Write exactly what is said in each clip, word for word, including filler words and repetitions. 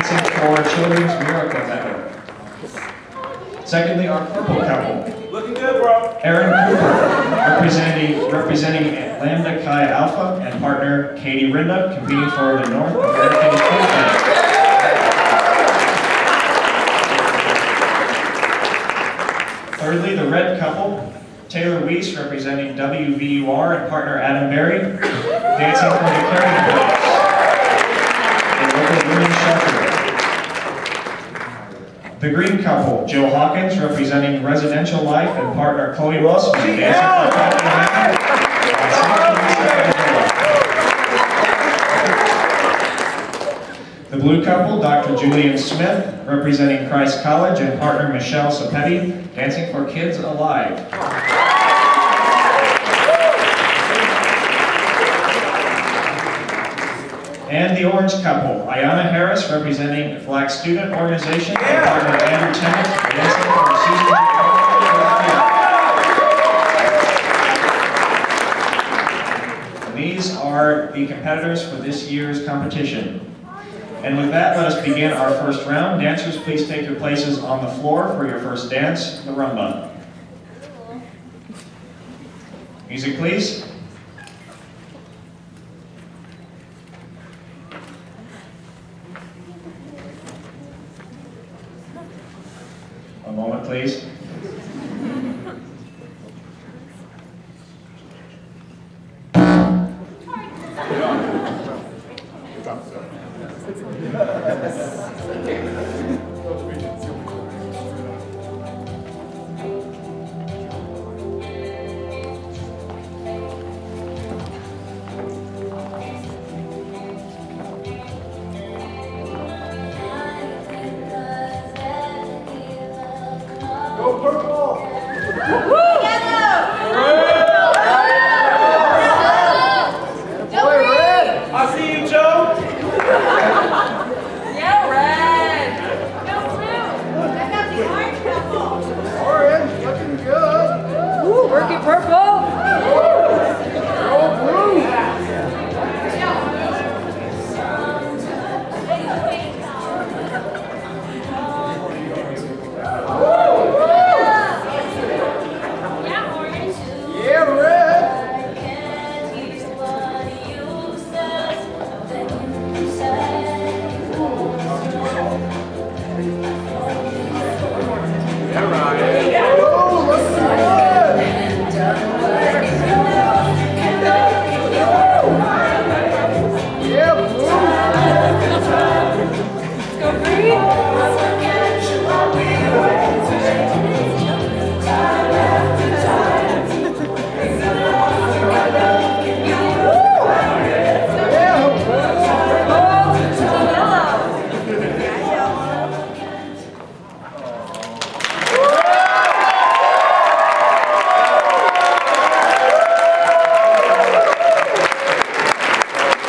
dancing for Children's Miracle Network. Secondly, our purple couple. Looking good, bro. Aaron Cooper, representing, representing Lambda Chi Alpha, and partner Katie Rinda, competing for the North American Food Bank. Thirdly, the red couple, Taylor Weiss, representing W V U R, and partner Adam Berry, dancing for the Caring Boys, a local women's shelter. The green couple, Jill Hawkins, representing Residential Life, and partner Chloe Wilson, dancing for Kathy Hammond. The blue couple, Doctor Julian Smith, representing Christ College, and partner Michelle Sapetti, dancing for Kids Alive. And the orange couple, Ayana Harris, representing Black Student Organization, and partner Andrew Tennant, dancing for Susan. And these are the competitors for this year's competition. And with that, let us begin our first round. Dancers, please take your places on the floor for your first dance, the rumba. Music, please. One moment, please. Go purple! I see you, Joe! Yeah, red! No blue! I got the orange couple! Orange, looking good! Ooh, working purple! Go blue!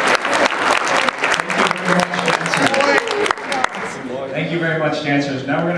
Dancers. Now we're going